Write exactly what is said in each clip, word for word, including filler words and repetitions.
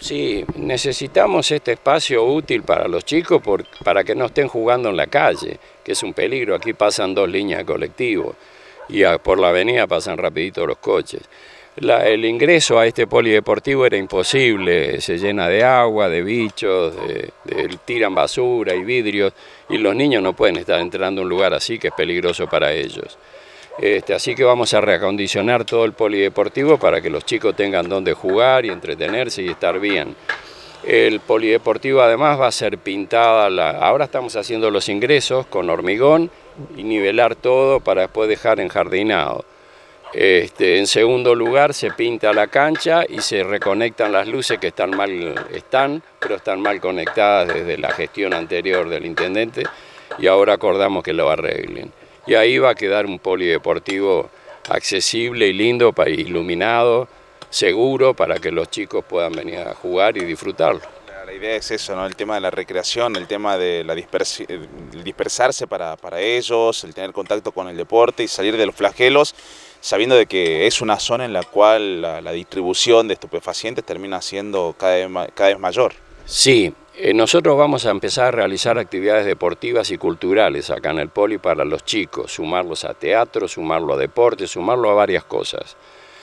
Sí, necesitamos este espacio útil para los chicos por, para que no estén jugando en la calle, que es un peligro. Aquí pasan dos líneas de colectivo y a, por la avenida pasan rapidito los coches. La, el ingreso a este polideportivo era imposible, se llena de agua, de bichos, de, de, tiran basura y vidrios, y los niños no pueden estar entrando a un lugar así que es peligroso para ellos. Este, así que vamos a reacondicionar todo el polideportivo para que los chicos tengan donde jugar y entretenerse y estar bien. El polideportivo además va a ser pintada, la, ahora estamos haciendo los ingresos con hormigón y nivelar todo para después dejar enjardinado. Este, en segundo lugar se pinta la cancha y se reconectan las luces que están mal, están, pero están mal conectadas desde la gestión anterior del intendente y ahora acordamos que lo arreglen. Y ahí va a quedar un polideportivo accesible y lindo, iluminado, seguro, para que los chicos puedan venir a jugar y disfrutarlo. La idea es eso, ¿no? El tema de la recreación, el tema de la dispersi el dispersarse para, para ellos, el tener contacto con el deporte y salir de los flagelos, sabiendo de que es una zona en la cual la, la distribución de estupefacientes termina siendo cada vez, cada vez mayor. Sí. Eh, nosotros vamos a empezar a realizar actividades deportivas y culturales acá en el Poli para los chicos, sumarlos a teatro, sumarlo a deporte, sumarlo a varias cosas.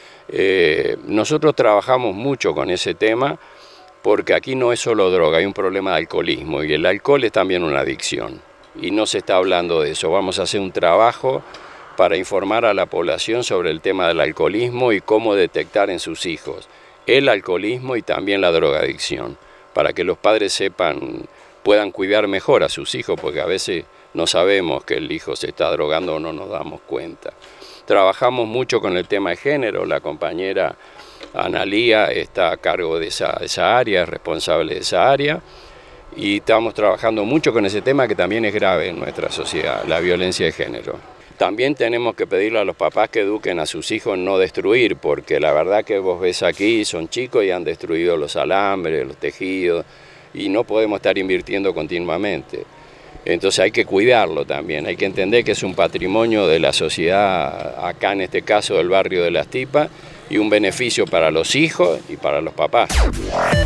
Eh, nosotros trabajamos mucho con ese tema porque aquí no es solo droga, hay un problema de alcoholismo y el alcohol es también una adicción y no se está hablando de eso. Vamos a hacer un trabajo para informar a la población sobre el tema del alcoholismo y cómo detectar en sus hijos el alcoholismo y también la drogadicción, para que los padres sepan, puedan cuidar mejor a sus hijos, porque a veces no sabemos que el hijo se está drogando o no nos damos cuenta. Trabajamos mucho con el tema de género, la compañera Analía está a cargo de esa, esa área, es responsable de esa área, y estamos trabajando mucho con ese tema que también es grave en nuestra sociedad, la violencia de género. También tenemos que pedirle a los papás que eduquen a sus hijos en no destruir, porque la verdad que vos ves aquí, son chicos y han destruido los alambres, los tejidos, y no podemos estar invirtiendo continuamente. Entonces hay que cuidarlo también, hay que entender que es un patrimonio de la sociedad, acá en este caso del barrio de Las Tipas, y un beneficio para los hijos y para los papás.